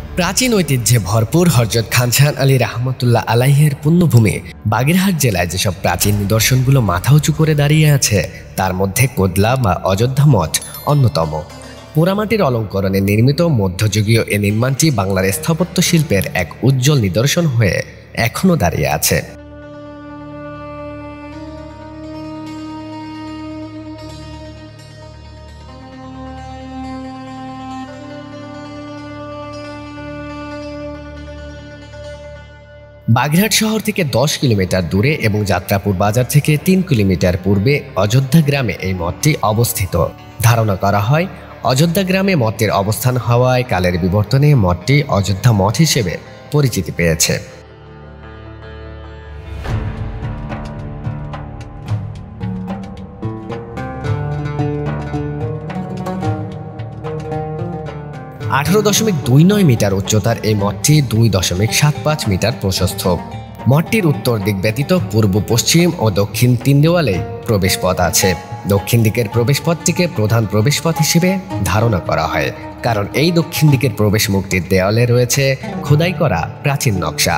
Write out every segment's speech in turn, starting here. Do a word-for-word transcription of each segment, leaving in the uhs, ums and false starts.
প্রাচীন ঐতিহ্যে ভরপুর হযরত খানসান আলী রাহমাতুল্লাহ আলাইহের পুণ্যভূমি বাগেরহাট জেলায় যেসব প্রাচীন নিদর্শনগুলো মাথা উঁচু করে দাঁড়িয়ে আছে তার মধ্যে কোদলা বা অযোধ্যা মঠ অন্যতম। পোড়ামাটির অলঙ্করণে নির্মিত মধ্যযুগীয় এ নির্মাণটি বাংলার স্থাপত্য শিল্পের এক উজ্জ্বল নিদর্শন হয়ে এখনও দাঁড়িয়ে আছে। বাগেরহাট শহর থেকে দশ কিলোমিটার দূরে এবং যাত্রাপুর বাজার থেকে তিন কিলোমিটার পূর্বে অযোধ্যা গ্রামে এই মঠটি অবস্থিত। ধারণা করা হয় অযোধ্যা গ্রামে মঠটির অবস্থান হওয়ায় কালের বিবর্তনে মঠটি অযোধ্যা মঠ হিসেবে পরিচিতি পেয়েছে। আঠারো দশমিক দুই নয় মিটার উচ্চতার এই মঠটি দুই দশমিক সাত পাঁচ মিটার প্রশস্ত। মঠটির উত্তর দিক ব্যতীত পূর্ব, পশ্চিম ও দক্ষিণ তিন দেওয়ালে প্রবেশপথ আছে। দক্ষিণ দিকের প্রবেশপথটিকে প্রধান প্রবেশপথ হিসেবে ধারণা করা হয়, কারণ এই দক্ষিণ দিকের প্রবেশ মুখটির দেওয়ালে রয়েছে খোদাই করা প্রাচীন নকশা।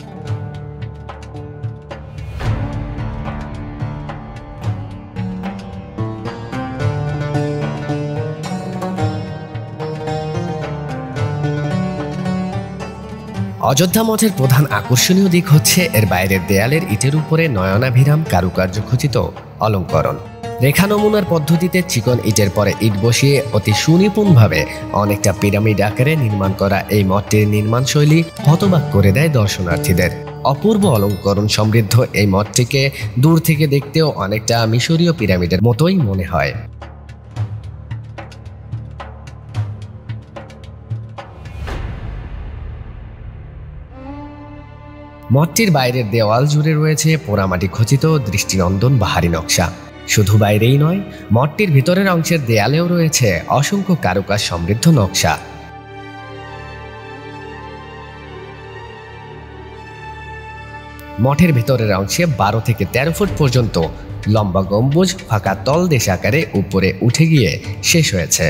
অযোধ্যা মঠের প্রধান আকর্ষণীয় দিক হচ্ছে এর বাইরের দেয়ালের ইটের উপরে নয়নাভিরাম কারুকার্য খচিত অলঙ্করণ। রেখা নমুনার পদ্ধতিতে চিকন ইটের পরে ইট বসিয়ে অতি সুনিপুণভাবে অনেকটা পিরামিড আকারে নির্মাণ করা এই মঠটির নির্মাণ শৈলী হতবাক করে দেয় দর্শনার্থীদের। অপূর্ব অলঙ্করণ সমৃদ্ধ এই মঠটিকে দূর থেকে দেখতেও অনেকটা মিশরীয় পিরামিডের মতোই মনে হয়। মঠটির বাইরের দেওয়াল জুড়ে রয়েছে পোড়ামাটি খচিত দৃষ্টিনন্দন বাহারি নকশা। শুধু বাইরেই নয়, মঠটির ভিতরের অংশের দেয়ালেও রয়েছে অসংখ্য কারুকাজ সমৃদ্ধ নকশা। মঠের ভিতরের অংশে বারো থেকে তেরো ফুট পর্যন্ত লম্বা গম্বুজ ফাঁকা তলদেশ আকারে উপরে উঠে গিয়ে শেষ হয়েছে।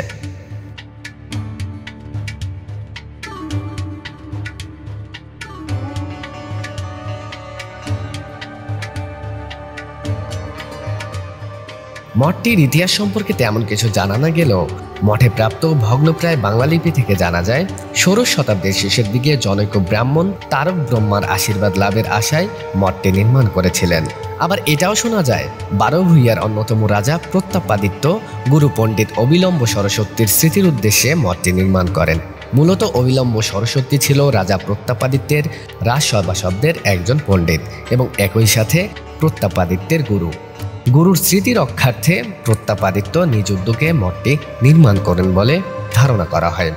মঠটির ইতিহাস সম্পর্কে তেমন কিছু জানা না গেলেও মঠে প্রাপ্ত ভগ্নপ্রায় বাংলা লিপি থেকে জানা যায় ষোড়শ শতাব্দীর শেষের দিকে জনৈক ব্রাহ্মণ তারক ব্রহ্মার আশীর্বাদ লাভের আশায় মঠটি নির্মাণ করেছিলেন। আবার এটাও শোনা যায় বারো ভূঁইয়ার অন্যতম রাজা প্রতাপাদিত্য গুরু পণ্ডিত অবিলম্ব সরস্বতীর স্মৃতির উদ্দেশ্যে মঠটি নির্মাণ করেন। মূলত অবিলম্ব সরস্বতী ছিল রাজা প্রতাপাদিত্যের রাজসভা শব্দের একজন পণ্ডিত এবং একই সাথে প্রতাপাদিত্যের গুরু। গুরুর স্মৃতি রক্ষার্থে প্রতাপাদিত্য নিজ উদ্যোগে মঠটি নির্মাণ করেন বলে ধারণা করা হয়।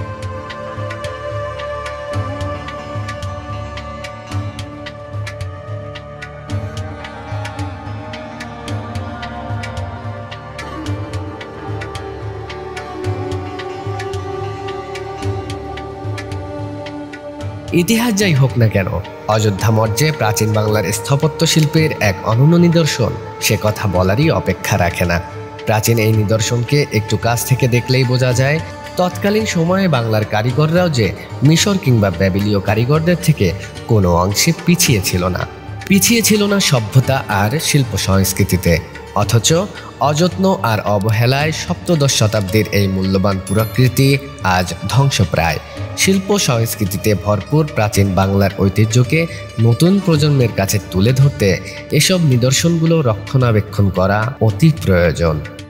ইতিহাস যাই হোক না কেন, অযোধ্যা মঠ যে প্রাচীন বাংলার স্থাপত্য শিল্পের এক অনন্য নিদর্শন সে কথা বলারই অপেক্ষা রাখে না। প্রাচীন এই নিদর্শনকে একটু কাছ থেকে দেখলেই বোঝা যায় তৎকালীন সময়ে বাংলার কারিগররাও যে মিশর কিংবা ব্যাবিলীয় কারিগরদের থেকে কোনো অংশে পিছিয়ে ছিল না পিছিয়ে ছিল না সভ্যতা আর শিল্প সংস্কৃতিতে। অথচ অযত্ন আর অবহেলায় সপ্তদশ শতাব্দীর এই মূল্যবান পুরাকৃতি আজ ধ্বংসপ্রায়। শিল্প সংস্কৃতিতে ভরপুর প্রাচীন বাংলার ঐতিহ্যকে নতুন প্রজন্মের কাছে তুলে ধরতে এসব নিদর্শনগুলো রক্ষণাবেক্ষণ করা অতি প্রয়োজন।